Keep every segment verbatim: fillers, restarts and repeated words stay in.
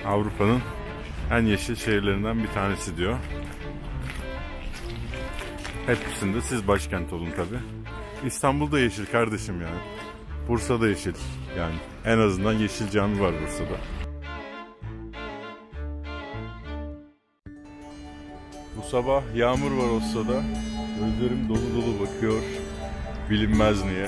Avrupa'nın en yeşil şehirlerinden bir tanesi diyor. Hepsinde siz başkent olun tabi. İstanbul'da yeşil kardeşim yani. Bursa'da yeşil yani. En azından yeşil cami var Bursa'da. Bu sabah yağmur var Oslo'da. Gözlerim dolu dolu bakıyor. Bilinmez niye.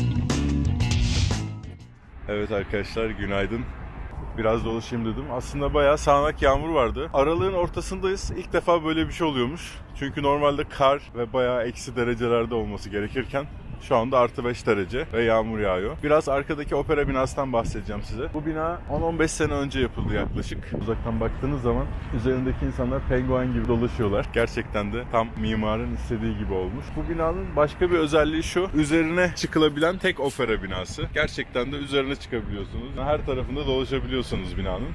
Evet arkadaşlar, günaydın. Biraz dolaşayım dedim. Aslında bayağı sağanak yağmur vardı. Aralığın ortasındayız. İlk defa böyle bir şey oluyormuş. Çünkü normalde kar ve bayağı eksi derecelerde olması gerekirken şu anda artı beş derece ve yağmur yağıyor. Biraz arkadaki opera binasından bahsedeceğim size. Bu bina on on beş sene önce yapıldı yaklaşık. Uzaktan baktığınız zaman üzerindeki insanlar penguen gibi dolaşıyorlar. Gerçekten de tam mimarın istediği gibi olmuş. Bu binanın başka bir özelliği şu: üzerine çıkılabilen tek opera binası. Gerçekten de üzerine çıkabiliyorsunuz. Her tarafında dolaşabiliyorsunuz binanın.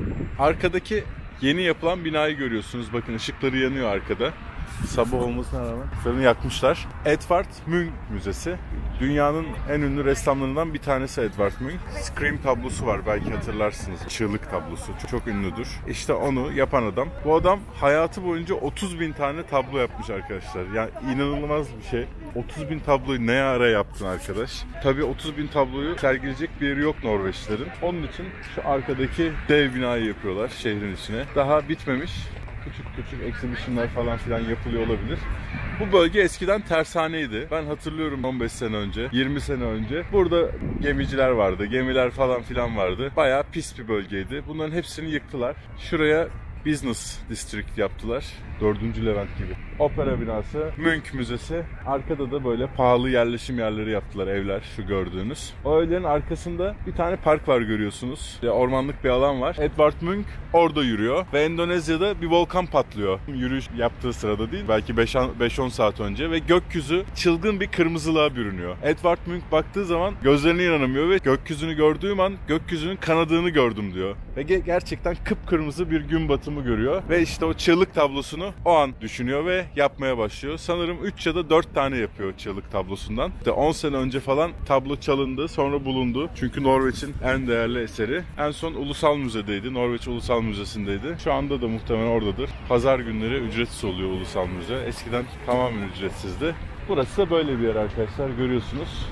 Arkadaki yeni yapılan binayı görüyorsunuz. Bakın ışıkları yanıyor arkada. Sabah olmasına rağmen ışıklarını yakmışlar. Edvard Munch Müzesi. Dünyanın en ünlü ressamlarından bir tanesi Edvard Munch. Scream tablosu var, belki hatırlarsınız. Çığlık tablosu. Çok, çok ünlüdür. İşte onu yapan adam. Bu adam hayatı boyunca otuz bin tane tablo yapmış arkadaşlar. Yani inanılmaz bir şey. otuz bin tabloyu ne ara yaptın arkadaş? Tabii otuz bin tabloyu sergileyecek bir yeri yok Norveçlerin. Onun için şu arkadaki dev binayı yapıyorlar şehrin içine. Daha bitmemiş. Küçük küçük exhibition'lar falan filan yapılıyor olabilir. Bu bölge eskiden tersaneydi. Ben hatırlıyorum on beş sene önce, yirmi sene önce. Burada gemiciler vardı, gemiler falan filan vardı. Bayağı pis bir bölgeydi. Bunların hepsini yıktılar. Şuraya Business District yaptılar. dördüncü Levent gibi. Opera binası, Munch Müzesi. Arkada da böyle pahalı yerleşim yerleri yaptılar, evler, şu gördüğünüz. O evlerin arkasında bir tane park var, görüyorsunuz. Ormanlık bir alan var. Edvard Munch orada yürüyor ve Endonezya'da bir volkan patlıyor. Yürüyüş yaptığı sırada değil, belki beş on saat önce ve gökyüzü çılgın bir kırmızılığa bürünüyor. Edvard Munch baktığı zaman gözlerine inanamıyor ve gökyüzünü gördüğüm an gökyüzünün kanadığını gördüm diyor. Ve gerçekten kıpkırmızı bir gün batımı görüyor ve işte o çığlık tablosunu o an düşünüyor ve yapmaya başlıyor. Sanırım üç ya da dört tane yapıyor çığlık tablosundan. İşte on sene önce falan tablo çalındı, sonra bulundu. Çünkü Norveç'in en değerli eseri. En son Ulusal Müze'deydi. Norveç Ulusal Müzesi'ndeydi. Şu anda da muhtemelen oradadır. Pazar günleri ücretsiz oluyor Ulusal Müze. Eskiden tamamen ücretsizdi. Burası da böyle bir yer arkadaşlar, görüyorsunuz.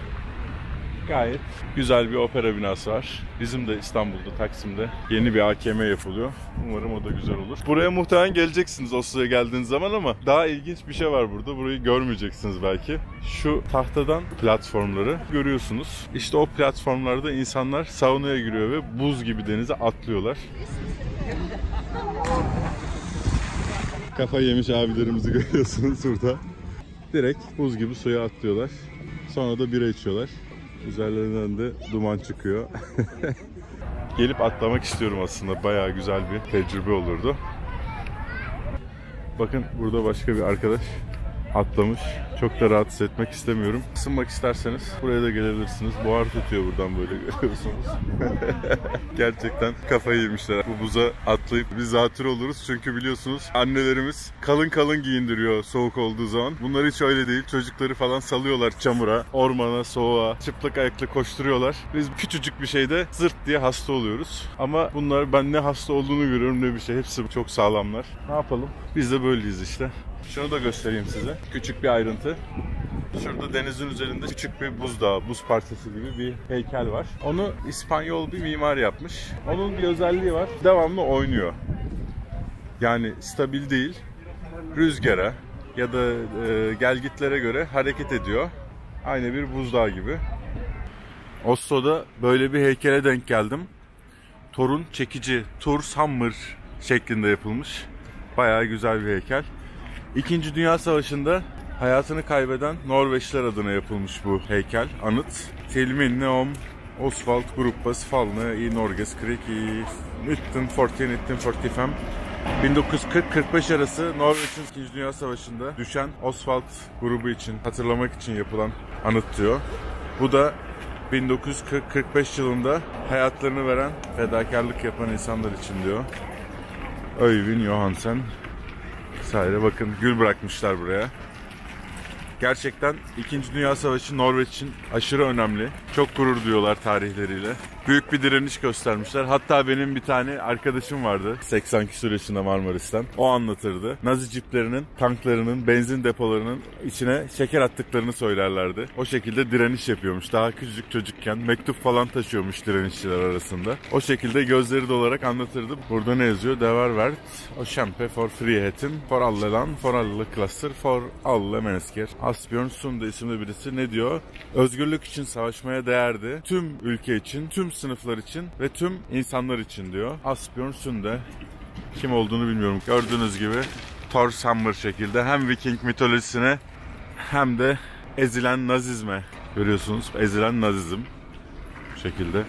Gayet güzel bir opera binası var. Bizim de İstanbul'da, Taksim'de yeni bir A K M yapılıyor. Umarım o da güzel olur. Buraya muhtemelen geleceksiniz Oslo'ya geldiğiniz zaman ama daha ilginç bir şey var burada. Burayı görmeyeceksiniz belki. Şu tahtadan platformları görüyorsunuz. İşte o platformlarda insanlar saunaya giriyor ve buz gibi denize atlıyorlar. Kafa yemiş abilerimizi görüyorsunuz burada. Direkt buz gibi suya atlıyorlar. Sonra da bira içiyorlar. Üzerlerinden de duman çıkıyor. Gelip atlamak istiyorum aslında. Bayağı güzel bir tecrübe olurdu. Bakın burada başka bir arkadaş atlamış. Çok da rahatsız etmek istemiyorum. Isınmak isterseniz buraya da gelebilirsiniz. Buhar tutuyor buradan, böyle görüyorsunuz. Gerçekten kafayı yemişler. Bu buza atlayıp biz zatürre oluruz. Çünkü biliyorsunuz annelerimiz kalın kalın giyindiriyor soğuk olduğu zaman. Bunlar hiç öyle değil. Çocukları falan salıyorlar çamura, ormana, soğuğa. Çıplak ayakla koşturuyorlar. Biz küçücük bir şeyde zırt diye hasta oluyoruz. Ama bunlar, ben ne hasta olduğunu görüyorum ne bir şey. Hepsi çok sağlamlar. Ne yapalım? Biz de böyleyiz işte. Şunu da göstereyim size. Küçük bir ayrıntı. Şurada denizin üzerinde küçük bir buzdağı, buz parçası gibi bir heykel var. Onu İspanyol bir mimar yapmış. Onun bir özelliği var. Devamlı oynuyor. Yani stabil değil. Rüzgara ya da e, gelgitlere göre hareket ediyor. Aynı bir buzdağı gibi. Oslo'da böyle bir heykele denk geldim. Torun çekici, Thor's Hammer şeklinde yapılmış. Bayağı güzel bir heykel. İkinci Dünya Savaşı'nda hayatını kaybeden Norveçliler adına yapılmış bu heykel, anıt. Filmin om Osvald Gruppas falne i Norges krig i nitten fyrtio nitten fyrtiofem. bin dokuz yüz kırk kırk beş arası Norveç'in İkinci Dünya Savaşı'nda düşen Osvald grubu için, hatırlamak için yapılan anıt diyor. Bu da bin dokuz yüz kırk kırk beş yılında hayatlarını veren, fedakarlık yapan insanlar için diyor. Öyvind Johansen vesaire. Bakın gül bırakmışlar buraya. Gerçekten İkinci Dünya Savaşı Norveç için aşırı önemli. Çok gurur duyuyorlar tarihleriyle. büyük bir direniş göstermişler. Hatta benim bir tane arkadaşım vardı. seksen küsur yaşında Marmaris'ten. O anlatırdı. Nazi ciplerinin, tanklarının, benzin depolarının içine şeker attıklarını söylerlerdi. O şekilde direniş yapıyormuş. Daha küçücük çocukken mektup falan taşıyormuş direnişçiler arasında. O şekilde gözleri dolarak anlatırdı. Burada ne yazıyor? Der werd o kjempe for friheten, for alle land, for alle klasser, for alle mennesker. Asbjørn Sunde isimli birisi ne diyor? Özgürlük için savaşmaya değerdi. Tüm ülke için, tüm sınıflar için ve tüm insanlar için diyor. Asbjørn Sunde. Kim olduğunu bilmiyorum. Gördüğünüz gibi Thor Sammer şekilde hem Viking mitolojisine hem de ezilen nazizme, görüyorsunuz, ezilen nazizm bu şekilde.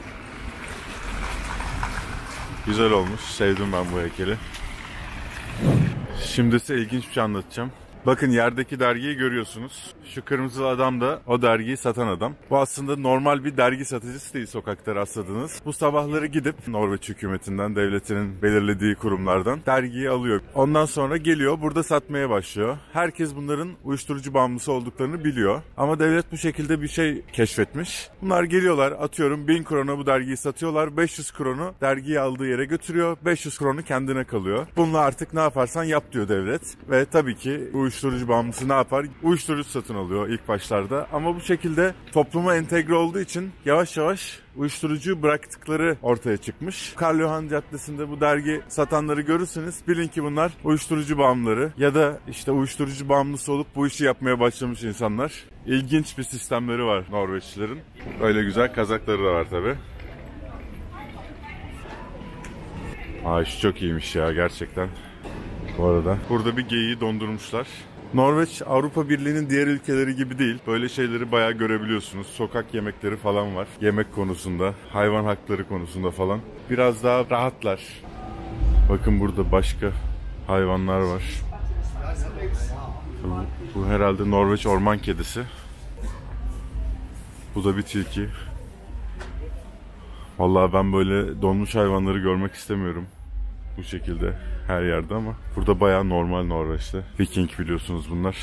Güzel olmuş. Sevdim ben bu heykeli. Şimdi size ilginç bir şey anlatacağım. Bakın yerdeki dergiyi görüyorsunuz. Şu kırmızı adam da o dergiyi satan adam. Bu aslında normal bir dergi satıcısı değil sokakta rastladığınız. Bu sabahları gidip Norveç hükümetinden, devletinin belirlediği kurumlardan dergiyi alıyor. Ondan sonra geliyor burada satmaya başlıyor. Herkes bunların uyuşturucu bağımlısı olduklarını biliyor. Ama devlet bu şekilde bir şey keşfetmiş. Bunlar geliyorlar, atıyorum bin krona bu dergiyi satıyorlar. beş yüz kronu dergiyi aldığı yere götürüyor. beş yüz kronu kendine kalıyor. Bununla artık ne yaparsan yap diyor devlet. Ve tabii ki uyuşturucu bağımlısı ne yapar? Uyuşturucu satın alıyor ilk başlarda. Ama bu şekilde topluma entegre olduğu için yavaş yavaş uyuşturucuyu bıraktıkları ortaya çıkmış. Karl Johan Caddesi'nde bu dergi satanları görürseniz bilin ki bunlar uyuşturucu bağımlıları ya da işte uyuşturucu bağımlısı olup bu işi yapmaya başlamış insanlar. İlginç bir sistemleri var Norveçlilerin. Öyle güzel kazakları da var tabii. Ay şu çok iyiymiş ya gerçekten. Bu arada burada bir geyiği dondurmuşlar. Norveç Avrupa Birliği'nin diğer ülkeleri gibi değil. Böyle şeyleri bayağı görebiliyorsunuz. Sokak yemekleri falan var. Yemek konusunda, hayvan hakları konusunda falan. Biraz daha rahatlar. Bakın burada başka hayvanlar var. Bu, bu herhalde Norveç orman kedisi. Bu da bir tilki. Vallahi ben böyle donmuş hayvanları görmek istemiyorum. Bu şekilde her yerde ama burada bayağı normal Norveç'te. Viking biliyorsunuz bunlar.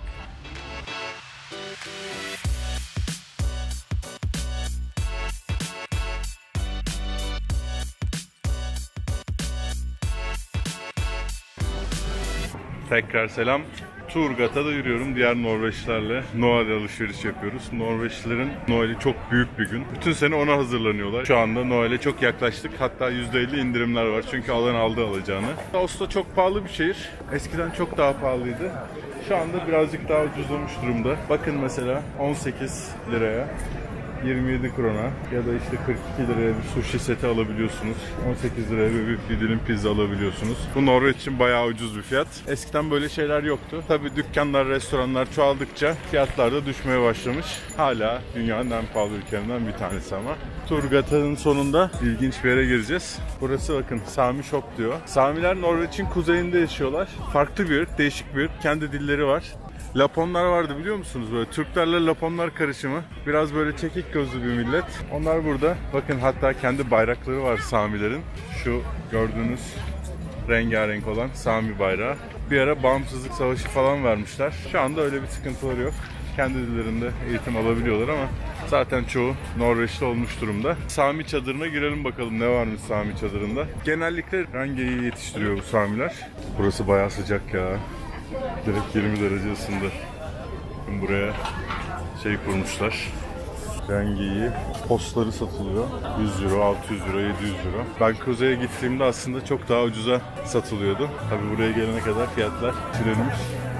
Tekrar selam. Turgat'a da yürüyorum diğer Norveçlilerle. Noel alışveriş yapıyoruz. Norveçlilerin Noel'i çok büyük bir gün. Bütün sene ona hazırlanıyorlar. Şu anda Noel'e çok yaklaştık. Hatta yüzde elli indirimler var. Çünkü alan aldı alacağını. Oslo çok pahalı bir şehir. Eskiden çok daha pahalıydı. Şu anda birazcık daha ucuzlamış durumda. Bakın mesela on sekiz liraya yirmi yedi krona ya da işte kırk iki liraya bir sushi seti alabiliyorsunuz. on sekiz liraya bir, bir dilim pizza alabiliyorsunuz. Bu Norveç için bayağı ucuz bir fiyat. Eskiden böyle şeyler yoktu. Tabii dükkanlar, restoranlar çoğaldıkça fiyatlar da düşmeye başlamış. Hala dünyanın en pahalı ülkelerinden bir tanesi ama. Turgat'ın sonunda ilginç bir yere gireceğiz. Burası bakın Sami Shop diyor. Samiler Norveç'in kuzeyinde yaşıyorlar. Farklı bir ırk, değişik bir ırk. Kendi dilleri var. Laponlar vardı biliyor musunuz? Böyle Türklerle Laponlar karışımı. Biraz böyle çekik gözlü bir millet. Onlar burada. Bakın hatta kendi bayrakları var Samilerin. Şu gördüğünüz rengarenk olan Sami bayrağı. Bir ara bağımsızlık savaşı falan vermişler. Şu anda öyle bir sıkıntıları yok. Kendi dillerinde eğitim alabiliyorlar ama zaten çoğu Norveçli olmuş durumda. Sami çadırına girelim bakalım ne varmış Sami çadırında. Genellikle rengeyi yetiştiriyor bu Samiler. Burası bayağı sıcak ya. Direkt yirmi derece ısındı. Buraya şey kurmuşlar. Rengeyi, postları satılıyor. yüz euro, altı yüz euro, yedi yüz euro. Ben kuzeye gittiğimde aslında çok daha ucuza satılıyordu. Tabii buraya gelene kadar fiyatlar çilemiş.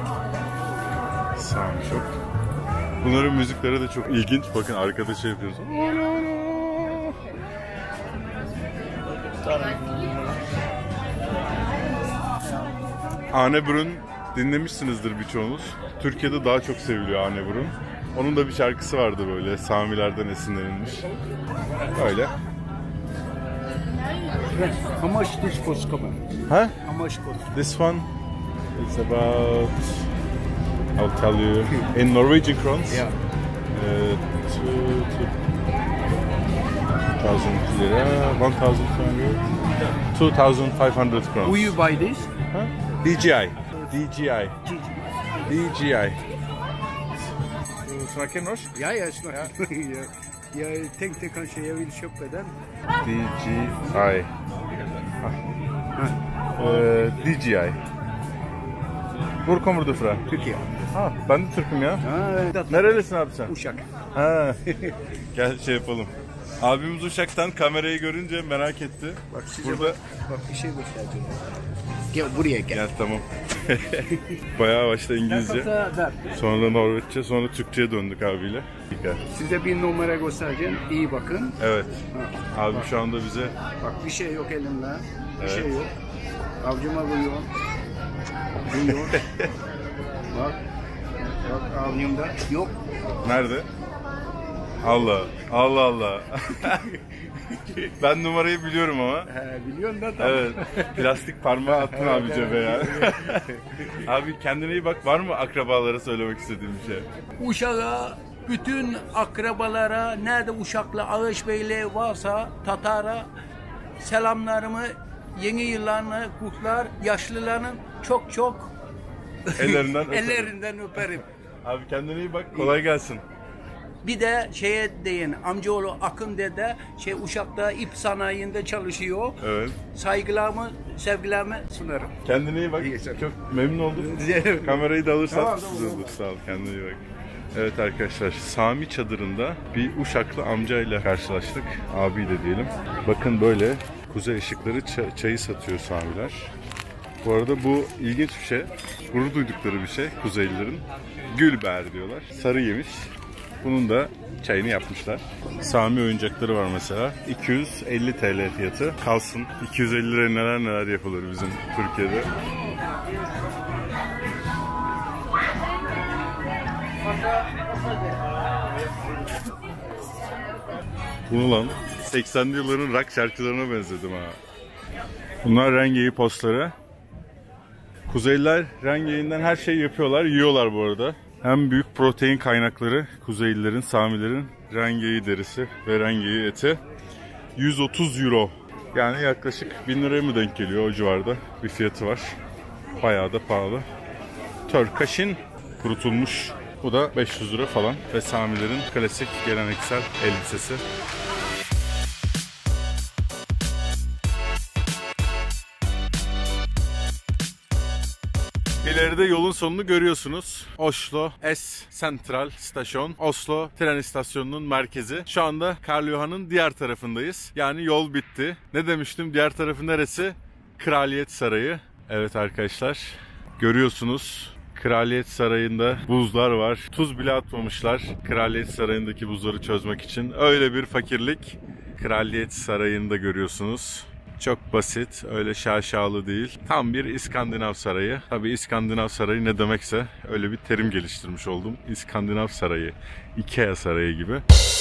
Sami Shop. Bunların müzikleri de çok ilginç. Bakın arkada şey yapıyoruz. Arnebrun dinlemişsinizdir birçoğunuz. Türkiye'de daha çok seviliyor Arnebrun. Onun da bir şarkısı vardı böyle Samilerden esinlenilmiş. Öyle. How much this cost come? Huh? How much cost? This one is about, I'll tell you, in Norwegian crowns. Yeah. Uh, two, two thousand lira, one thousand two hundred, two thousand five hundred crowns. Will you buy this? Huh? D G I. D G I. D G I. Du snakker norsk? Ja, jeg snakker. Ja. Jag tänkte kanske jag vill köpa den. D G I. Ee, D G I. Hvor kommer du fra? Türkiye. Ha, ben de Türk'üm ya. Ha, evet. Nerelisin abi sen? Uşak. Ha. Gel şey yapalım. Abimiz Uşak'tan kamerayı görünce merak etti. Bak size Burada bak, bak bir şey göstereceğim. Gel buraya gel. gel tamam. Bayağı başta İngilizce, sonra Norveççe, sonra Türkçe'ye döndük abiyle. Gel. Size bir numara göstereceğim. İyi bakın. Evet. Ha. Abi şu anda bize Bak bir şey yok elimde. Bir Evet. şey yok. Avcıma vuruyor. Vuruyor. Bak. Bak avcımda yok. nerede? Allah. Allah Allah. Ben numarayı biliyorum ama. He, biliyorsun da tamam. Evet. Plastik parmağı attın abi cebe ya. Abi kendine iyi bak. Var mı akrabalara söylemek istediğim bir şey? Uşak'a, bütün akrabalara, nerede Uşaklı, Ağaçbeyli varsa Tatar'a selamlarımı, yeni yıllarını kutlar, yaşlıların çok çok Ellerinden öperim. ellerinden öperim. Abi kendine iyi bak. Kolay gelsin. Bir de şeye deyin, amcaoğlu Akın dede şey Uşak'ta ip sanayinde çalışıyor. Evet. Saygılarımı, sevgilerimi sunarım. Kendine iyi bak. İyi, sen- Çok memnun oldum. Kamerayı da alırsan Tamam, güzel olur. Sağ ol. Kendine iyi bak. Evet arkadaşlar, Sami çadırında bir Uşaklı amcayla karşılaştık. Abiyle diyelim. Bakın böyle kuzey ışıkları ça- çayı satıyor Samiler. Bu arada bu ilginç bir şey. Gurur duydukları bir şey Kuzeylilerin. Gülber diyorlar. Sarı yemiş. Bunun da çayını yapmışlar. Sami oyuncakları var mesela. iki yüz elli T L fiyatı. Kalsın. iki yüz elli liraya neler neler yapılır bizim Türkiye'de. Bunu lan seksenli yılların rock şarkılarına benzedim ha. Bunlar rengeyi postları. Kuzeyliler rengeyinden her şeyi yapıyorlar, yiyorlar bu arada. En büyük protein kaynakları Kuzeylilerin, Samilerin rengeyi derisi ve rengeyi eti. yüz otuz euro. Yani yaklaşık bin liraya mı denk geliyor, o civarda bir fiyatı var. Bayağı da pahalı. Törkaşin kurutulmuş. Bu da beş yüz lira falan. Ve Samilerin klasik geleneksel elbisesi. İleride yolun sonunu görüyorsunuz. Oslo S Central Stasyon. Oslo tren istasyonunun merkezi. Şu anda Karl Johann'ın diğer tarafındayız. Yani yol bitti. Ne demiştim? Diğer tarafı neresi? Kraliyet Sarayı. Evet arkadaşlar. Görüyorsunuz. Kraliyet Sarayı'nda buzlar var. Tuz bile atmamışlar Kraliyet Sarayı'ndaki buzları çözmek için. Öyle bir fakirlik. Kraliyet Sarayı'nda görüyorsunuz. Çok basit, öyle şaşalı değil. Tam bir İskandinav sarayı. Tabii İskandinav sarayı ne demekse öyle bir terim geliştirmiş oldum. İskandinav sarayı, Ikea sarayı gibi.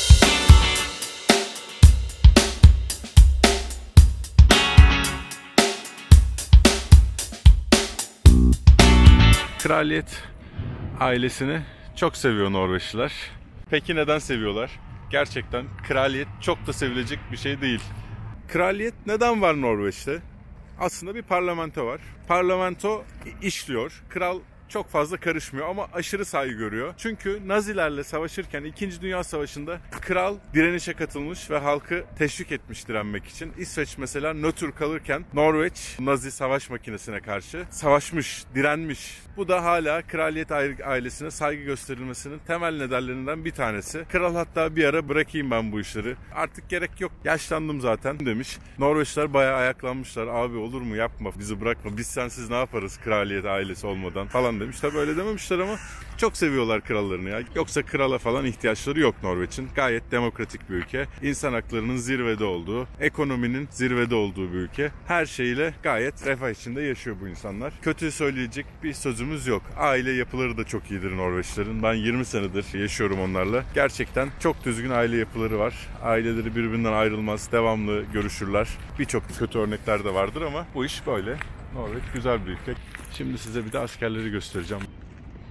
Kraliyet ailesini çok seviyor Norveçliler. Peki neden seviyorlar? Gerçekten kraliyet çok da sevilecek bir şey değil. Kraliyet neden var Norveç'te? Aslında bir parlamento var. Parlamento işliyor. Kral çok fazla karışmıyor ama aşırı saygı görüyor. Çünkü Nazilerle savaşırken İkinci Dünya Savaşı'nda kral direnişe katılmış ve halkı teşvik etmiş direnmek için. İsveç mesela nötr kalırken Norveç Nazi savaş makinesine karşı savaşmış, direnmiş. Bu da hala kraliyet ailesine saygı gösterilmesinin temel nedenlerinden bir tanesi. Kral hatta bir ara bırakayım ben bu işleri, artık gerek yok, yaşlandım zaten demiş. Norveçler bayağı ayaklanmışlar. Abi olur mu, yapma, bizi bırakma, biz sensiz ne yaparız kraliyet ailesi olmadan falan demiş. Tabi öyle dememişler ama çok seviyorlar krallarını ya. Yoksa krala falan ihtiyaçları yok Norveç'in. Gayet demokratik bir ülke. İnsan haklarının zirvede olduğu, ekonominin zirvede olduğu bir ülke. Her şeyle gayet refah içinde yaşıyor bu insanlar. Kötü söyleyecek bir sözümüz yok. Aile yapıları da çok iyidir Norveçlerin. Ben yirmi senedir yaşıyorum onlarla. Gerçekten çok düzgün aile yapıları var. Aileleri birbirinden ayrılmaz, devamlı görüşürler. Birçok kötü örnekler de vardır ama bu iş böyle. Norveç güzel bir ülke. Şimdi size bir de askerleri göstereceğim.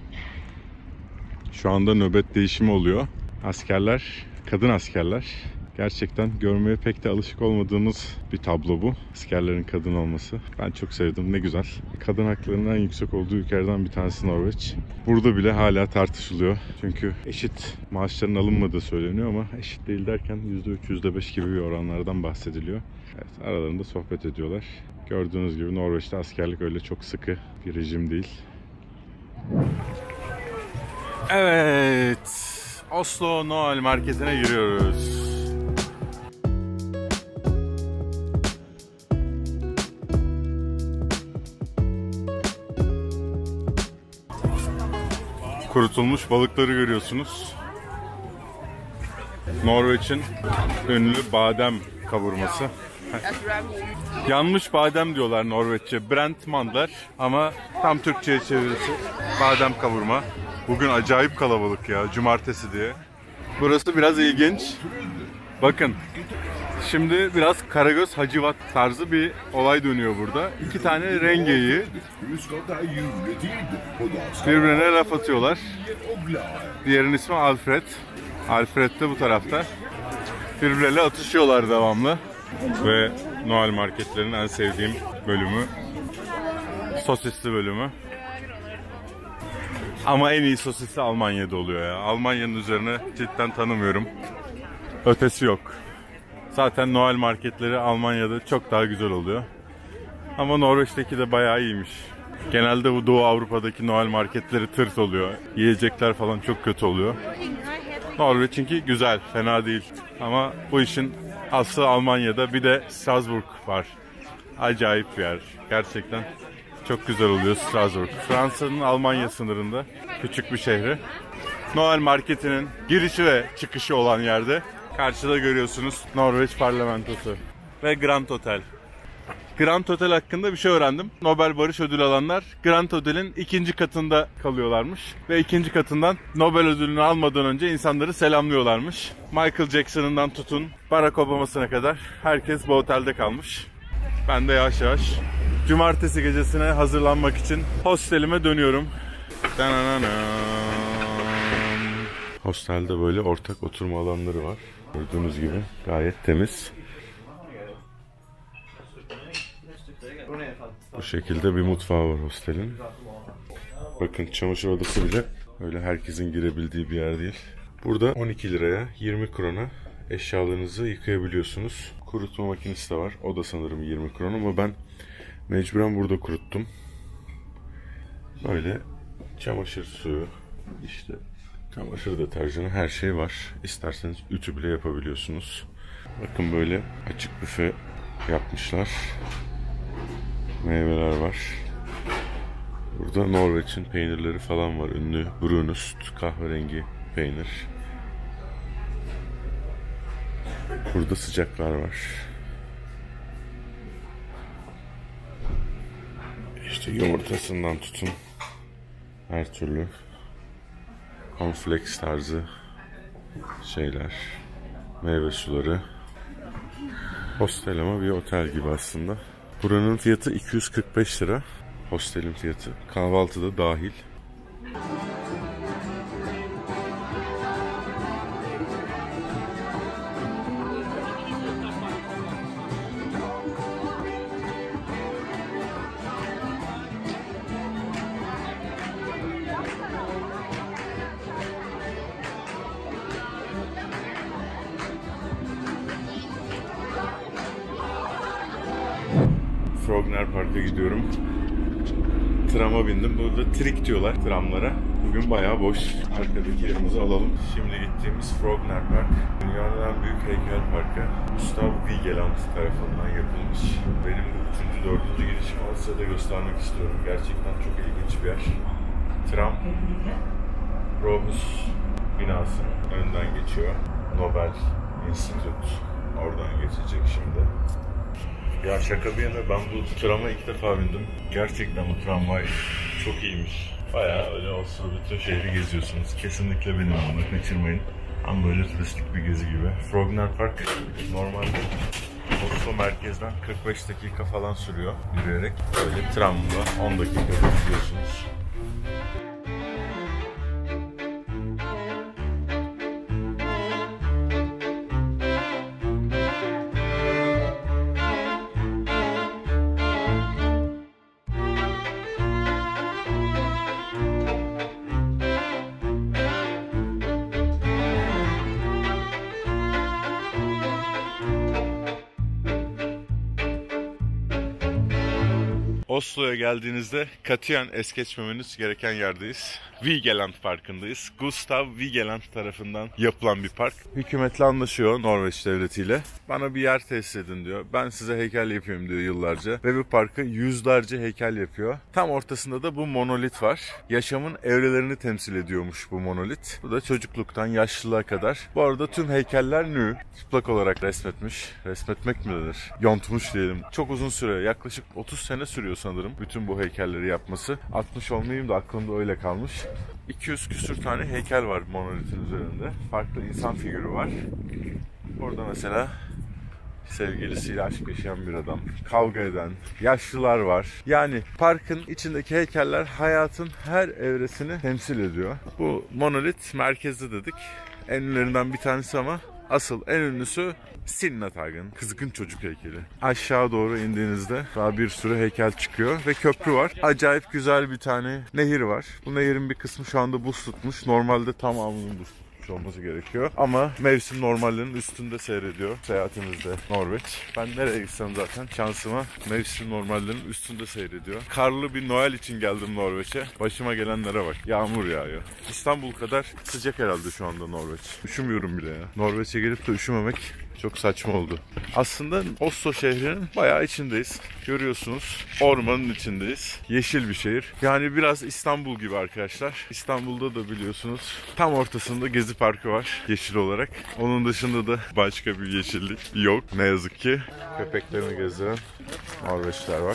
Şu anda nöbet değişimi oluyor. Askerler, kadın askerler Gerçekten görmeye pek de alışık olmadığımız bir tablo bu. Askerlerin kadın olması. Ben çok sevdim. Ne güzel. Kadın haklarının en yüksek olduğu ülkelerden bir tanesi Norveç. Burada bile hala tartışılıyor. Çünkü eşit maaşların alınmadığı söyleniyor ama eşit değil derken yüzde üç yüzde beş gibi bir oranlardan bahsediliyor. Evet, aralarında sohbet ediyorlar. Gördüğünüz gibi Norveç'te askerlik öyle çok sıkı bir rejim değil. Evet. Oslo Noel Marketi'ne giriyoruz. Kurutulmuş balıkları görüyorsunuz. Norveç'in ünlü badem kavurması. Yanmış badem diyorlar Norveççe. Brentmandler ama tam Türkçe'ye çevirisi badem kavurma. Bugün acayip kalabalık ya, cumartesi diye. Burası biraz ilginç. Bakın. Şimdi biraz Karagöz Hacivat tarzı bir olay dönüyor burada. İki tane rengeyi birbirine laf atıyorlar. Diğerinin ismi Alfred. Alfred de bu tarafta. Birbirleriyle atışıyorlar devamlı. Ve Noel marketlerinin en sevdiğim bölümü sosisli bölümü. Ama en iyi sosisi Almanya'da oluyor ya. Almanya'nın üzerine cidden tanımıyorum. Ötesi yok. Zaten Noel marketleri Almanya'da çok daha güzel oluyor. Ama Norveç'teki de bayağı iyiymiş. Genelde bu Doğu Avrupa'daki Noel marketleri tırt oluyor. Yiyecekler falan çok kötü oluyor. Norveç'inki güzel, fena değil. Ama bu işin aslı Almanya'da. Bir de Strasbourg var. Acayip bir yer. Gerçekten çok güzel oluyor Strasbourg. Fransa'nın Almanya sınırında küçük bir şehri. Noel marketinin girişi ve çıkışı olan yerde karşıda görüyorsunuz Norveç parlamentosu ve Grand Hotel. Grand Hotel hakkında bir şey öğrendim. Nobel Barış Ödülü alanlar Grand Hotel'in ikinci katında kalıyorlarmış. Ve ikinci katından Nobel ödülünü almadan önce insanları selamlıyorlarmış. Michael Jackson'ından tutun Barack Obama'sına kadar herkes bu otelde kalmış. Ben de yavaş yavaş cumartesi gecesine hazırlanmak için hostelime dönüyorum. Hostelde böyle ortak oturma alanları var. Gördüğünüz gibi gayet temiz. Bu şekilde bir mutfağı var hostelin. Bakın çamaşır odası bile öyle herkesin girebildiği bir yer değil. Burada on iki liraya yirmi krona eşyalarınızı yıkayabiliyorsunuz. Kurutma makinesi de var. O da sanırım yirmi krona ama ben mecburen burada kuruttum. Böyle çamaşır suyu, işte çamaşır deterjanı, her şey var. İsterseniz ütü bile yapabiliyorsunuz. Bakın böyle açık büfe yapmışlar. Meyveler var. Burada Norveç'in peynirleri falan var. Ünlü Brunost kahverengi peynir. Burada sıcaklar var. İşte yumurtasından tutun her türlü cornflakes tarzı şeyler, meyve suları. Hostel ama bir otel gibi aslında. Buranın fiyatı iki yüz kırk beş lira. Hostelin fiyatı. Kahvaltı da dahil. Frogner Park'a gidiyorum. Trama bindim. Burada trik diyorlar tramlara. Bugün bayağı boş. Arkadaki yerimizi alalım. Şimdi gittiğimiz Frogner Park dünyanın en büyük heykel parkı. Gustav Vigeland tarafından yapılmış. Benim bu üçüncü, dördüncü gidişim olsa da göstermek istiyorum. Gerçekten çok ilginç bir yer. Tram Rådhus binasının önünden geçiyor. Nobel Institute oradan geçecek şimdi. Ya şaka bir yana ben bu trama ilk defa bindim. Gerçekten bu tramvay çok iyiymiş. Bayağı öyle olsa bütün şehri geziyorsunuz. Kesinlikle benim bunu kaçırmayın. Ama böyle turistik bir gezi gibi. Frogner Park normalde Oslo merkezden kırk beş dakika falan sürüyor yürüyerek. Böyle tramla on dakikada gidiyorsunuz. Oslo'ya geldiğinizde katiyen es geçmemeniz gereken yerdeyiz. Vigeland Parkı'ndayız. Gustav Vigeland tarafından yapılan bir park. Hükümetle anlaşıyor Norveç devletiyle. Bana bir yer tesis edin diyor. Ben size heykel yapayım diyor yıllarca. Ve bu parkı yüzlerce heykel yapıyor. Tam ortasında da bu monolit var. Yaşamın evrelerini temsil ediyormuş bu monolit. Bu da çocukluktan yaşlılığa kadar. Bu arada tüm heykeller nü. Çıplak olarak resmetmiş. Resmetmek mi denir? Yontmuş diyelim. Çok uzun süre. Yaklaşık otuz sene sürüyor sanırım bütün bu heykelleri yapması. altmış olmayayım da aklımda öyle kalmış. iki yüz küsür tane heykel var monolitin üzerinde. Farklı insan figürü var. Orada mesela sevgilisiyle aşk yaşayan bir adam, kavga eden, yaşlılar var. Yani parkın içindeki heykeller hayatın her evresini temsil ediyor. Bu monolit merkezde dedik. En ünlülerinden bir tanesi ama asıl en ünlüsü Sinnataggen, kızgın çocuk heykeli. Aşağı doğru indiğinizde daha bir sürü heykel çıkıyor ve köprü var. Acayip güzel bir tane nehir var. Bu nehirin bir kısmı şu anda buz tutmuş. Normalde tamamının buz tutmuş olması gerekiyor. Ama mevsim normallerinin üstünde seyrediyor seyahatimizde Norveç. Ben nereye gitsem zaten şansıma mevsim normallerinin üstünde seyrediyor. Karlı bir Noel için geldim Norveç'e. Başıma gelenlere bak. Yağmur yağıyor. İstanbul kadar sıcak herhalde şu anda Norveç. Üşümüyorum bile ya. Norveç'e gelip de üşümemek çok saçma oldu. Aslında Oslo şehrinin bayağı içindeyiz. Görüyorsunuz ormanın içindeyiz. Yeşil bir şehir. Yani biraz İstanbul gibi arkadaşlar. İstanbul'da da biliyorsunuz tam ortasında Gezi Parkı var yeşil olarak. Onun dışında da başka bir yeşillik yok ne yazık ki. Köpeklerini gezdiren Norveçliler var.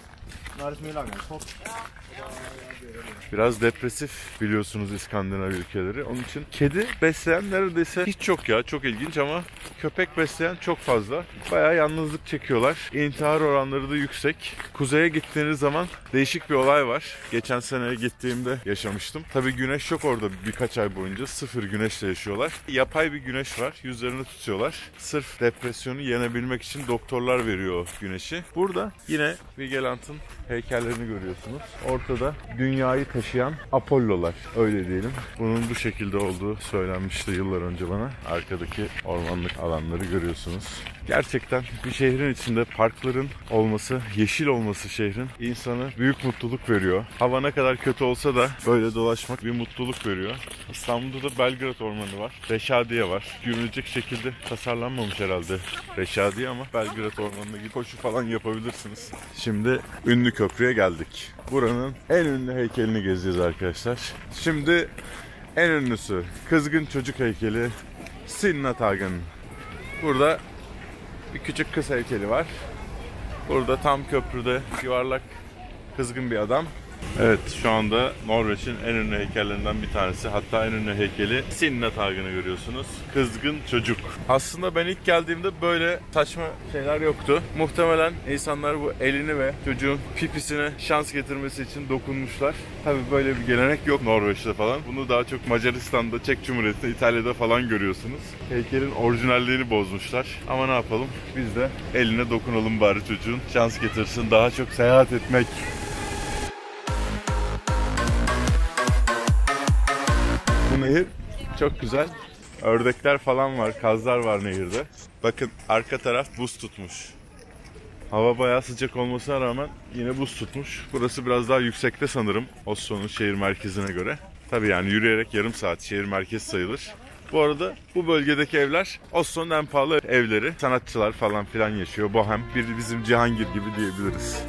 Biraz depresif biliyorsunuz İskandinav ülkeleri. Onun için kedi besleyen neredeyse hiç yok ya. Çok ilginç ama köpek besleyen çok fazla. Bayağı yalnızlık çekiyorlar. İntihar oranları da yüksek. Kuzeye gittiğiniz zaman değişik bir olay var. Geçen sene gittiğimde yaşamıştım. Tabii güneş yok orada birkaç ay boyunca. Sıfır güneşle yaşıyorlar. Yapay bir güneş var. Yüzlerini tutuyorlar. Sırf depresyonu yenebilmek için doktorlar veriyor güneşi. Burada yine Vigeland'ın heykellerini görüyorsunuz. Ortada dünyayı taşıyan Apollo'lar, öyle diyelim. Bunun bu şekilde olduğu söylenmişti yıllar önce bana. Arkadaki ormanlık alanları görüyorsunuz. Gerçekten bir şehrin içinde parkların olması, yeşil olması şehrin insana büyük mutluluk veriyor. Hava ne kadar kötü olsa da böyle dolaşmak bir mutluluk veriyor. İstanbul'da da Belgrad Ormanı var. Reşadiye var. Görülecek şekilde tasarlanmamış herhalde Reşadiye ama Belgrad Ormanı'na gidip koşu falan yapabilirsiniz. Şimdi ünlü köprüye geldik. Buranın en ünlü heykelini gezeceğiz arkadaşlar. Şimdi en ünlüsü kızgın çocuk heykeli Sinnataggen. Burada bir küçük kız heykeli var. Burada tam köprüde yuvarlak kızgın bir adam. Evet, şu anda Norveç'in en ünlü heykellerinden bir tanesi, hatta en ünlü heykeli Sinnataggen'ı görüyorsunuz. Kızgın çocuk. Aslında ben ilk geldiğimde böyle saçma şeyler yoktu. Muhtemelen insanlar bu elini ve çocuğun pipisine şans getirmesi için dokunmuşlar. Tabii böyle bir gelenek yok Norveç'te falan. Bunu daha çok Macaristan'da, Çek Cumhuriyeti'nde, İtalya'da falan görüyorsunuz. Heykelin orijinalliğini bozmuşlar. Ama ne yapalım? Biz de eline dokunalım bari çocuğun. Şans getirsin, daha çok seyahat etmek. Bu nehir çok güzel. Ördekler falan var, kazlar var nehirde. Bakın arka taraf buz tutmuş. Hava bayağı sıcak olmasına rağmen yine buz tutmuş. Burası biraz daha yüksekte sanırım Oslo'nun şehir merkezine göre. Tabii yani yürüyerek yarım saat şehir merkezi sayılır. Bu arada bu bölgedeki evler Oslo'nun en pahalı evleri. Sanatçılar falan filan yaşıyor. Bohem. Bir bizim Cihangir gibi diyebiliriz.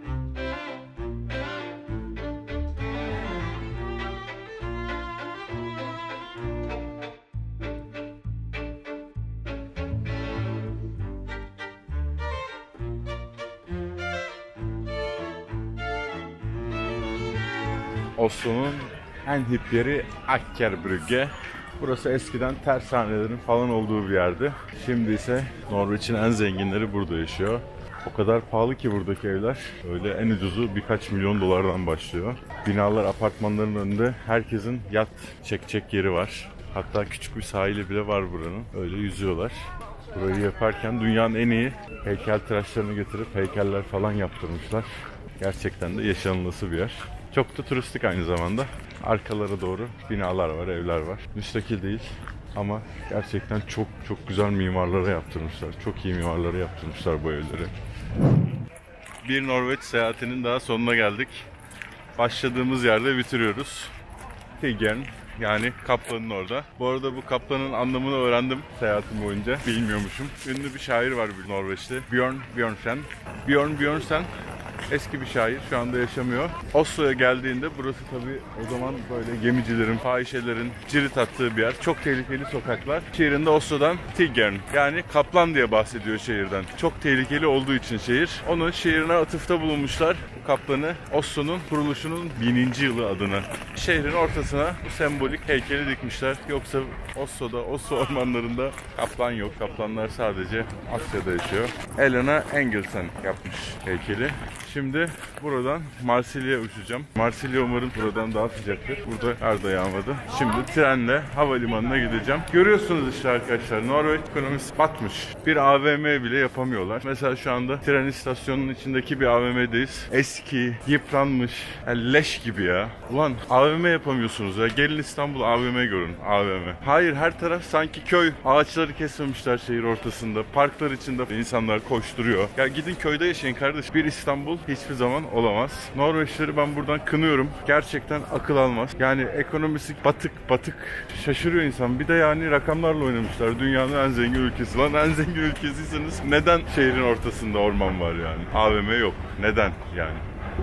Oslo'nun en hip yeri Akerbrygge. Burası eskiden tersanelerin falan olduğu bir yerdi. Şimdi ise Norveç'in en zenginleri burada yaşıyor. O kadar pahalı ki buradaki evler. Öyle en ucuzu birkaç milyon dolardan başlıyor. Binalar, apartmanların önünde herkesin yat çekecek yeri var. Hatta küçük bir sahili bile var buranın. Öyle yüzüyorlar. Burayı yaparken dünyanın en iyi heykeltıraşlarını getirip heykeller falan yaptırmışlar. Gerçekten de yaşanılası bir yer. Çok da turistik aynı zamanda. Arkalara doğru binalar var, evler var. Müstakil değil ama gerçekten çok çok güzel mimarlara yaptırmışlar. Çok iyi mimarlara yaptırmışlar bu evleri. Bir Norveç seyahatinin daha sonuna geldik. Başladığımız yerde bitiriyoruz. Tigern, yani kaplanın orada. Bu arada bu kaplanın anlamını öğrendim seyahatim boyunca. Bilmiyormuşum. Ünlü bir şair var bir Norveç'te. Björn Björnsen. Björn Björnsen eski bir şair. Şu anda yaşamıyor. Oslo'ya geldiğinde burası tabii o zaman böyle gemicilerin, fahişelerin cirit attığı bir yer. Çok tehlikeli sokaklar. Şehrinde Oslo'dan Tigern, yani kaplan diye bahsediyor şehirden. Çok tehlikeli olduğu için şehir. Onun şehrine atıfta bulunmuşlar. Bu kaplanı Oslo'nun kuruluşunun bininci yılı adına. Şehrin ortasına bu sembolik heykeli dikmişler. Yoksa Oslo'da, Oslo ormanlarında kaplan yok. Kaplanlar sadece Asya'da yaşıyor. Elena Engelsen yapmış heykeli. Şimdi buradan Marsilya'ya uçacağım. Marsilya umarım buradan daha sıcaktır. Burada kar da yağmadı. Şimdi trenle havalimanına gideceğim. Görüyorsunuz işte arkadaşlar, Norveç ekonomisi batmış. Bir A V M bile yapamıyorlar. Mesela şu anda tren istasyonunun içindeki bir A V M'deyiz. Eski, yıpranmış, yani leş gibi ya. Ulan A V M yapamıyorsunuz ya. Gelin İstanbul A V M görün. A V M. Hayır, her taraf sanki köy. Ağaçları kesmemişler şehir ortasında. Parklar içinde insanlar koşturuyor. Ya gidin köyde yaşayın kardeş. Bir İstanbul hiçbir zaman olamaz. Norveçleri ben buradan kınıyorum. Gerçekten akıl almaz. Yani ekonomisi batık batık. Şaşırıyor insan. Bir de yani rakamlarla oynamışlar. Dünyanın en zengin ülkesi. Lan en zengin ülkesiyseniz neden şehrin ortasında orman var yani? A V M yok. Neden yani?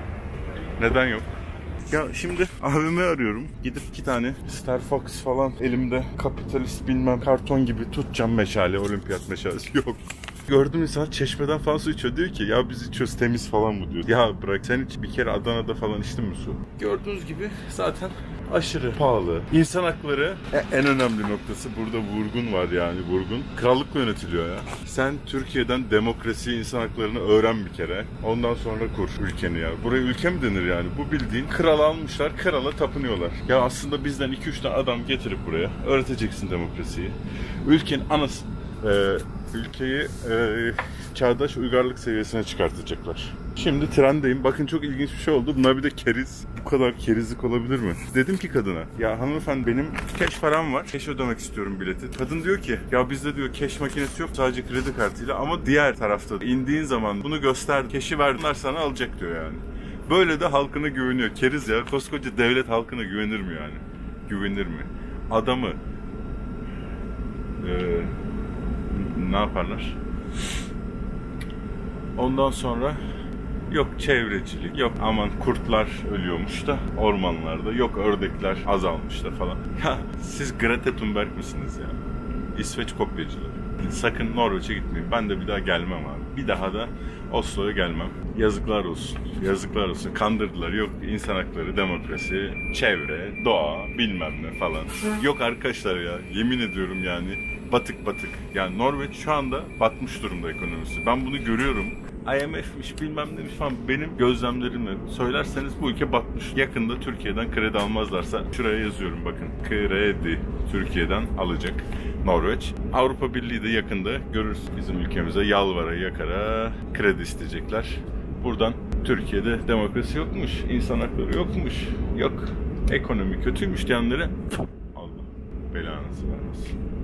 Neden yok? Ya şimdi A V M arıyorum. Gidip iki tane Star Fox falan elimde kapitalist bilmem karton gibi tutacağım meşale, olimpiyat meşalesi. Yok. Gördüm insan çeşmeden falan su içiyor. Diyor ki ya biz içiyoruz, temiz falan bu diyor. Ya bırak, sen hiç bir kere Adana'da falan içtin mi su? Gördüğünüz gibi zaten aşırı pahalı. İnsan hakları en önemli noktası burada vurgun var yani, vurgun. Krallıkla yönetiliyor ya. Sen Türkiye'den demokrasi, insan haklarını öğren bir kere. Ondan sonra kur ülkeni ya. Buraya ülke mi denir yani? Bu bildiğin kral almışlar, krala tapınıyorlar. Ya aslında bizden iki üç tane adam getirip buraya öğreteceksin demokrasiyi. Ülkenin anası... Ee, ülkeyi e, çağdaş uygarlık seviyesine çıkartacaklar. Şimdi trendeyim. Bakın çok ilginç bir şey oldu. Bunlar bir de keriz. Bu kadar kerizlik olabilir mi? Dedim ki kadına, ya hanımefendi benim keş param var. Keş ödemek istiyorum bileti. Kadın diyor ki ya bizde diyor keş makinesi yok, sadece kredi kartıyla, ama diğer tarafta indiğin zaman bunu göster, keşi verdiler sana, alacak diyor yani. Böyle de halkına güveniyor. Keriz ya. Koskoca devlet halkına güvenir mi yani? Güvenir mi? Adamı eee ne yaparlar? Ondan sonra yok çevrecilik, yok aman kurtlar ölüyormuş da ormanlarda, yok ördekler azalmış da falan. Ya siz Greta Thunberg misiniz ya? İsveç kopyacıları. Sakın Norveç'e gitmeyin. Ben de bir daha gelmem abi. Bir daha da Oslo'ya gelmem. Yazıklar olsun. Yazıklar olsun. Kandırdılar. Yok insan hakları, demokrasi, çevre, doğa, bilmem ne falan. Yok arkadaşlar ya. Yemin ediyorum yani. Batık batık. Yani Norveç şu anda batmış durumda ekonomisi. Ben bunu görüyorum. I M F'miş bilmem neymiş falan, benim gözlemlerimle söylerseniz bu ülke batmış. Yakında Türkiye'den kredi almazlarsa, şuraya yazıyorum bakın. Kredi Türkiye'den alacak Norveç. Avrupa Birliği de yakında görürüz bizim ülkemize yalvara yakara kredi isteyecekler. Buradan Türkiye'de demokrasi yokmuş, insan hakları yokmuş, yok ekonomi kötüymüş diyenlere Allah belanızı vermesin.